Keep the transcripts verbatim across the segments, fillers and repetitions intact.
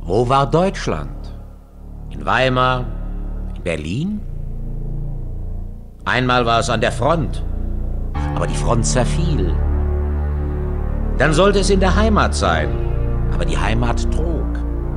Wo war Deutschland? In Weimar? In Berlin? Einmal war es an der Front, aber die Front zerfiel. Dann sollte es in der Heimat sein, aber die Heimat trug.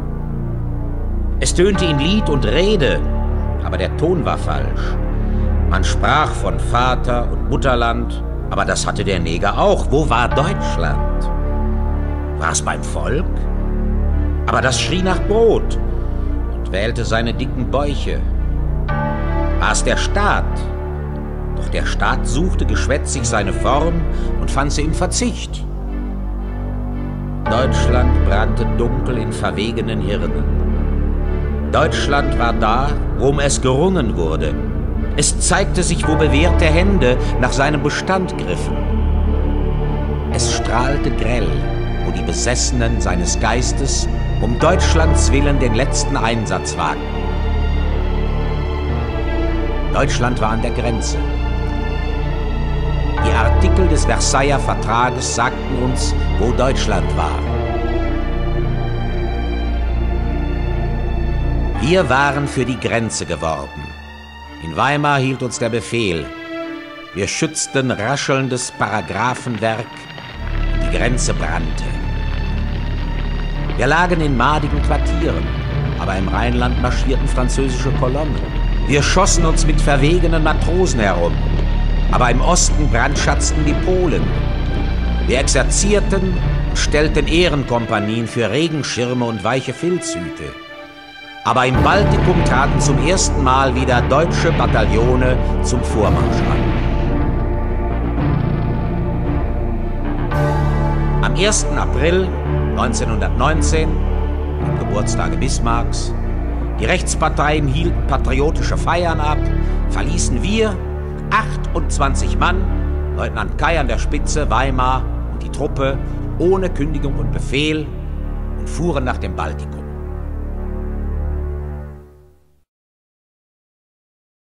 Es tönte in Lied und Rede, aber der Ton war falsch. Man sprach von Vater und Mutterland, aber das hatte der Neger auch. Wo war Deutschland? War es beim Volk? Aber das schrie nach Brot und wählte seine dicken Bäuche. War es der Staat? Doch der Staat suchte geschwätzig seine Form und fand sie im Verzicht. Deutschland brannte dunkel in verwegenen Hirnen. Deutschland war da, worum es gerungen wurde. Es zeigte sich, wo bewährte Hände nach seinem Bestand griffen. Es strahlte grell, wo die Besessenen seines Geistes um Deutschlands willen den letzten Einsatz wagten. Deutschland war an der Grenze. Die Artikel des Versailler Vertrages sagten uns, wo Deutschland war. Wir waren für die Grenze geworben. In Weimar hielt uns der Befehl. Wir schützten raschelndes Paragraphenwerk und die Grenze brannte. Wir lagen in madigen Quartieren, aber im Rheinland marschierten französische Kolonnen. Wir schossen uns mit verwegenen Matrosen herum, aber im Osten brandschatzten die Polen. Wir exerzierten und stellten Ehrenkompanien für Regenschirme und weiche Filzhüte. Aber im Baltikum traten zum ersten Mal wieder deutsche Bataillone zum Vormarsch an. Am ersten April neunzehnhundertneunzehn, am Geburtstage Bismarcks, die Rechtsparteien hielten patriotische Feiern ab, verließen wir, achtundzwanzig Mann, Leutnant Kay an der Spitze, Weimar und die Truppe, ohne Kündigung und Befehl und fuhren nach dem Baltikum.